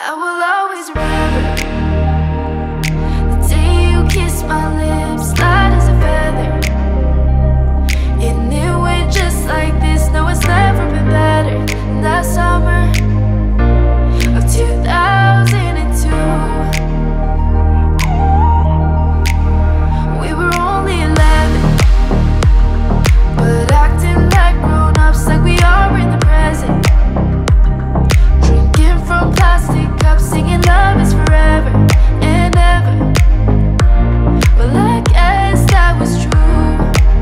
I will always remember the day you kissed my lips, light as a feather. And it went just like this. No, it's never been better than that summer of 2002. We were only 11, but acting like grown-ups, like we are in the present. Drinking from plastic cups, singing love is forever and ever. Well, I guess that was true.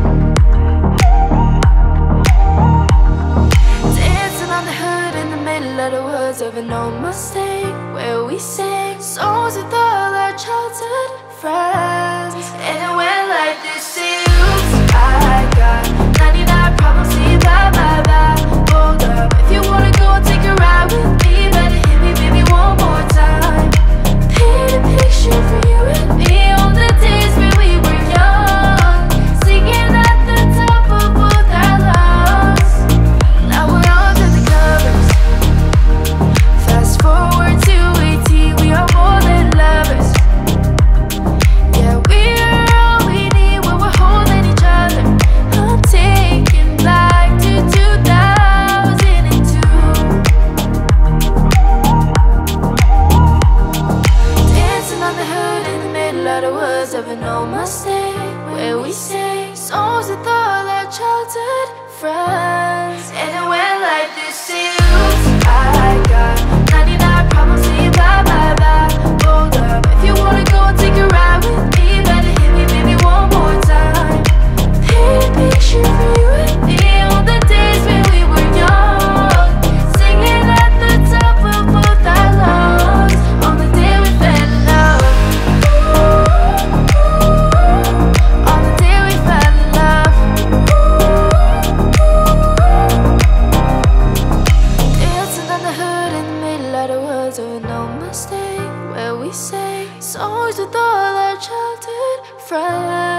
Dancing on the hood in the middle of the woods of an old Mustang, where we sang songs with all our childhood friends. And it went like this: oops, I got 99 problems, see, bye, bye, bye. Hold up, if you wanna go and take a ride with me, better hit me, baby, one more time. Paint a picture for you and me on the days when we were young, singing at the top of both our lungs. Now we're under the covers. Fast forward to 18, we are more than lovers. Yeah, we're all we need when we're holding each other. I'm taking back to 2002. Dancing on the hood in the middle of the woods of an old Mustang, where we sang songs with all our childhood friends. And it went like this: oops, I got 99 problems, see, bye, bye, bye. Hold up, if you wanna go and take a ride with me, better hit me, baby, one more time. Paint a picture for you and me on the days when we were young, singing at the top of both our lungs on the day we fell in love. On the day we fell in love. Dancing on the hood in the middle of the woods of an old Mustang, where we sang songs with all our childhood friends.